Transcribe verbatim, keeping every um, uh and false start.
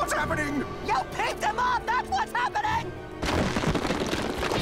What's happening? You peeved him off! That's what's happening!